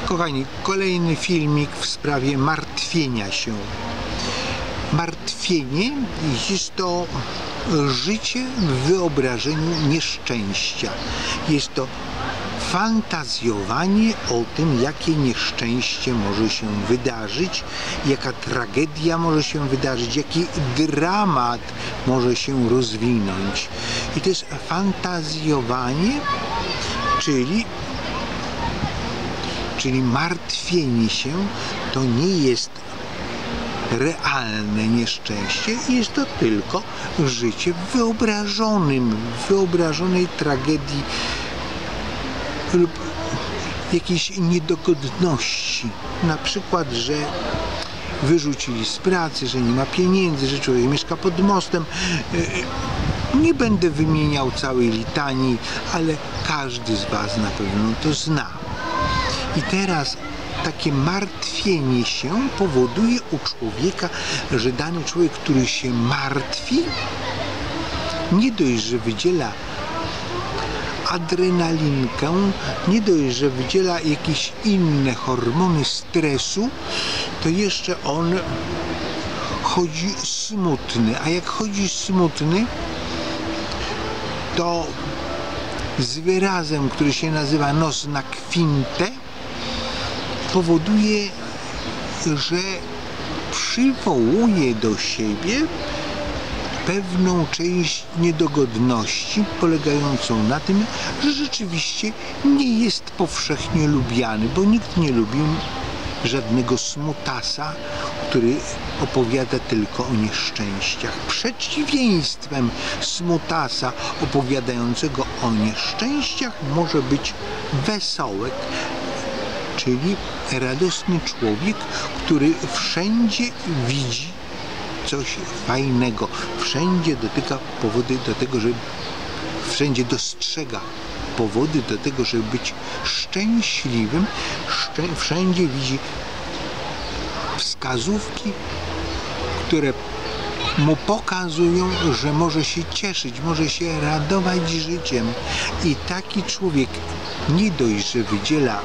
Kochani, kolejny filmik w sprawie martwienia się. Martwienie jest to życie w wyobrażeniu nieszczęścia. Jest to fantazjowanie o tym, jakie nieszczęście może się wydarzyć, jaka tragedia może się wydarzyć, jaki dramat może się rozwinąć. I to jest fantazjowanie, czyli martwienie się to nie jest realne nieszczęście, jest to tylko życie w wyobrażonej tragedii lub jakiejś niedogodności. Na przykład, że wyrzucili z pracy, że nie ma pieniędzy, że człowiek mieszka pod mostem. Nie będę wymieniał całej litanii, ale każdy z Was na pewno to zna. I teraz takie martwienie się powoduje u człowieka, że dany człowiek, który się martwi, nie dość, że wydziela adrenalinkę, nie dość, że wydziela jakieś inne hormony stresu, to jeszcze on chodzi smutny. A jak chodzi smutny, to z wyrazem, który się nazywa nos na kwintę, powoduje, że przywołuje do siebie pewną część niedogodności polegającą na tym, że rzeczywiście nie jest powszechnie lubiany, bo nikt nie lubił żadnego smutasa, który opowiada tylko o nieszczęściach. Przeciwieństwem smutasa opowiadającego o nieszczęściach może być wesołek, czyli radosny człowiek, który wszędzie widzi coś fajnego, wszędzie dotyka powody do tego, żeby wszędzie dostrzega powody do tego, żeby być szczęśliwym, wszędzie widzi wskazówki, które mu pokazują, że może się cieszyć, może się radować życiem. I taki człowiek nie dość, że wydziela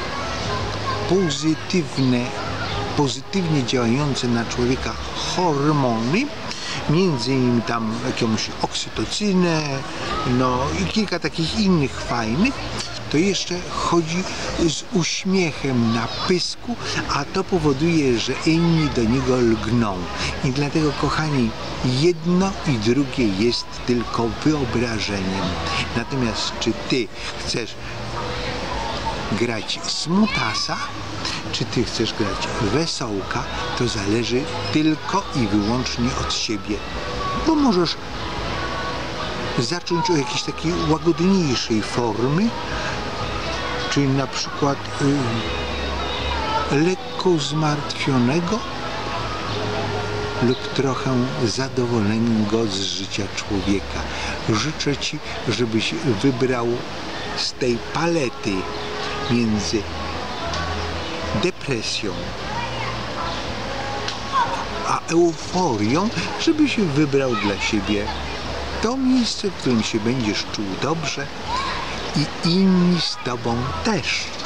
pozytywnie działające na człowieka hormony, między innymi tam jakąś oksytocynę, no i kilka takich innych fajnych, to jeszcze chodzi z uśmiechem na pysku, a to powoduje, że inni do niego lgną. I dlatego, kochani, jedno i drugie jest tylko wyobrażeniem. Natomiast czy ty chcesz grać smutasa, czy ty chcesz grać wesołka, to zależy tylko i wyłącznie od siebie. Bo możesz zacząć od jakiejś takiej łagodniejszej formy, czyli na przykład lekko zmartwionego lub trochę zadowolonego z życia człowieka. Życzę Ci, żebyś wybrał z tej palety między depresją a euforią, żebyś wybrał dla siebie to miejsce, w którym się będziesz czuł dobrze i inni z Tobą też.